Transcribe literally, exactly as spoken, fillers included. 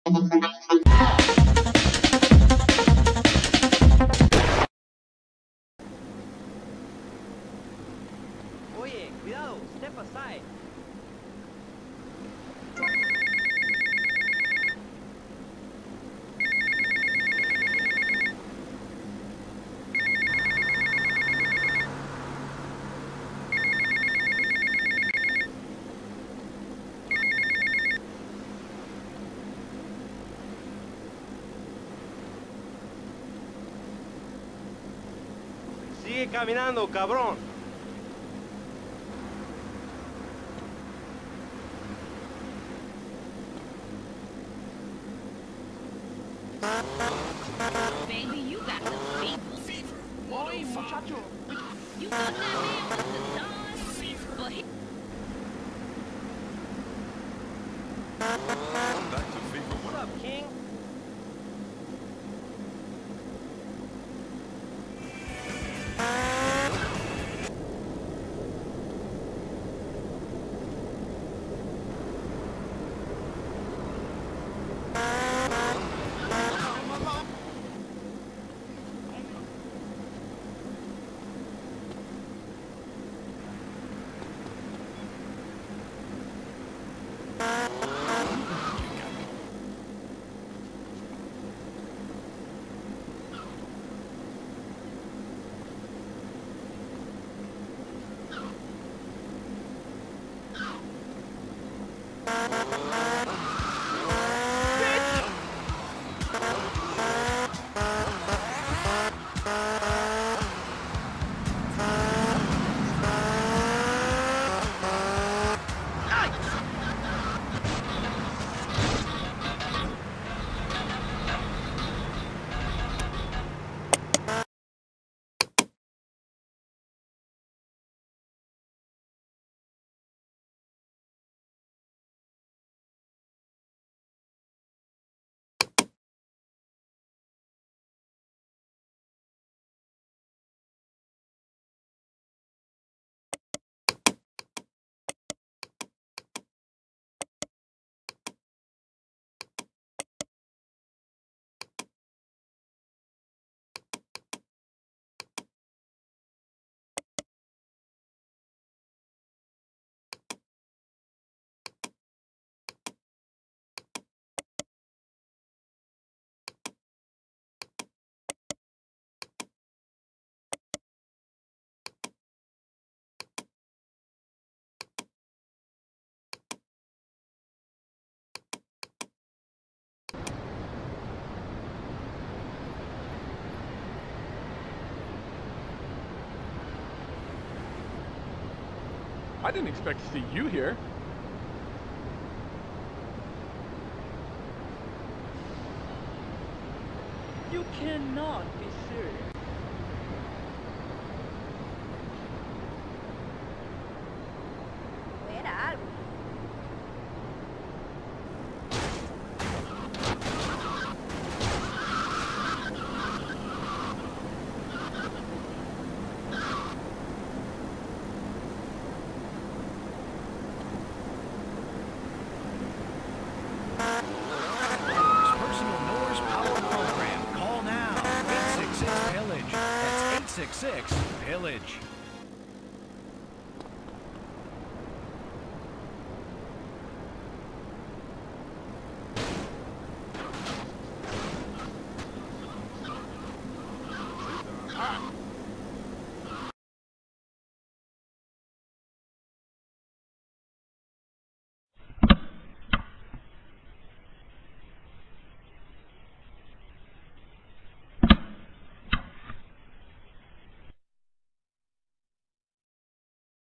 Oye, cuidado, step aside. Sigue caminando, cabrón. Baby, you got the fever. Oye, muchacho. You got that man with the Don fever. But he... Back to fever. What's up, King? I didn't expect to see you here. You cannot be serious. Era algo. Personal Norse Power Program. Call now. eight six six Pillage. That's eight six six Pillage. Ah.